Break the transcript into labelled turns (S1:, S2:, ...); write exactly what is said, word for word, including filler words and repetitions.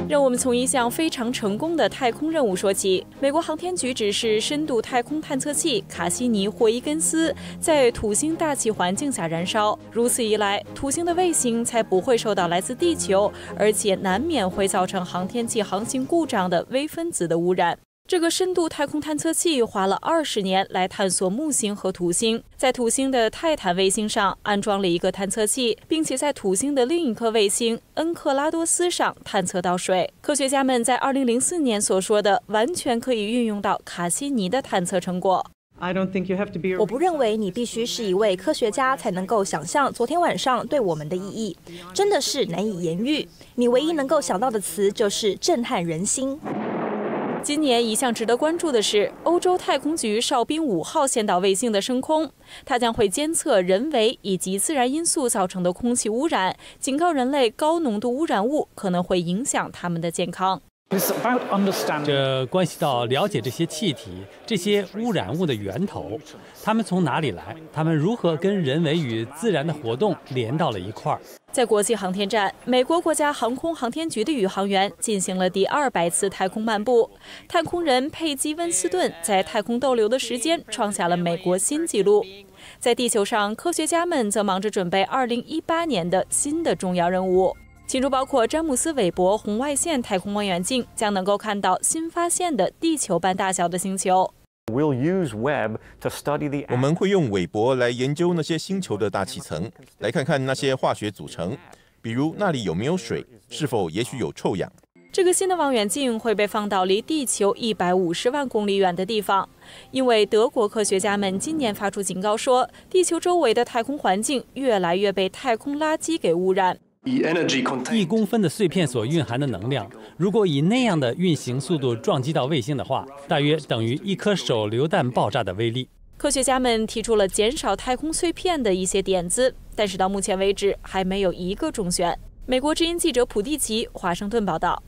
S1: 让我们从一项非常成功的太空任务说起。美国航天局指示深度太空探测器卡西尼霍伊根斯在土星大气环境下燃烧，如此一来，土星的卫星才不会受到来自地球，而且难免会造成航天器航行故障的微分子的污染。 这个深度太空探测器花了二十年来探索木星和土星，在土星的泰坦卫星上安装了一个探测器，并且在土星的另一颗卫星恩克拉多斯上探测到水。科学家们在二零零四年所说的，完全可以运用到卡西尼的探测成果。
S2: 我不认为你必须是一位科学家才能够想象昨天晚上对我们的意义，真的是难以言喻。你唯一能够想到的词就是震撼人心。
S1: 今年一项值得关注的是，欧洲太空局哨兵五号先导卫星的升空，它将会监测人为以及自然因素造成的空气污染，警告人类高浓度污染物可能会影响他们的健康。
S3: 这关系到了解这些气体、这些污染物的源头，它们从哪里来？它们如何跟人为与自然的活动连到了一块儿？
S1: 在国际航天站，美国国家航空航天局的宇航员进行了第二百次太空漫步。太空人佩吉·温斯顿在太空逗留的时间创下了美国新纪录。在地球上，科学家们则忙着准备二零一八年的新的重要任务。 其中包括詹姆斯·韦伯红外线太空望远镜，将能够看到新发现的地球般大小的星球。
S4: 我们会用韦伯来研究那些星球的大气层，来看看那些化学组成，比如那里有没有水，是否也许有臭氧。
S1: 这个新的望远镜会被放到离地球一百五十万公里远的地方，因为德国科学家们今年发出警告说，地球周围的太空环境越来越被太空垃圾给污染。
S3: 一公分的碎片所蕴含的能量，如果以那样的运行速度撞击到卫星的话，大约等于一颗手榴弹爆炸的威力。
S1: 科学家们提出了减少太空碎片的一些点子，但是到目前为止还没有一个中选。美国之音记者普蒂奇，华盛顿报道。